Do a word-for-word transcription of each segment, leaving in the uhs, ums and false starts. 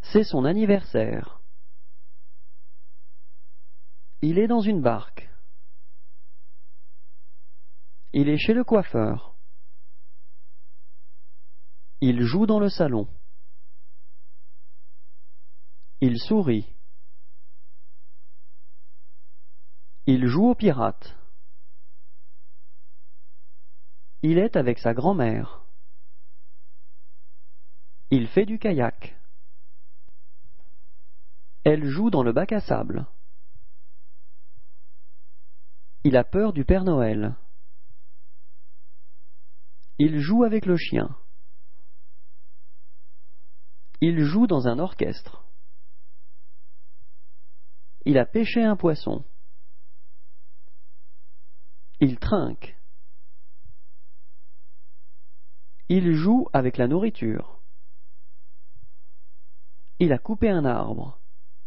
C'est son anniversaire. Il est dans une barque. Il est chez le coiffeur. Il joue dans le salon. Il sourit. Il joue au pirate. Il est avec sa grand-mère. Il fait du kayak. Elle joue dans le bac à sable. Il a peur du Père Noël. Il joue avec le chien. Il joue dans un orchestre. Il a pêché un poisson. Il trinque. Il joue avec la nourriture. Il a coupé un arbre.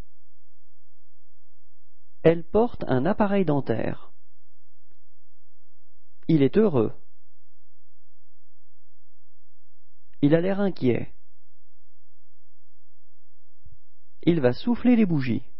Elle porte un appareil dentaire. Il est heureux. Il a l'air inquiet. Il va souffler les bougies.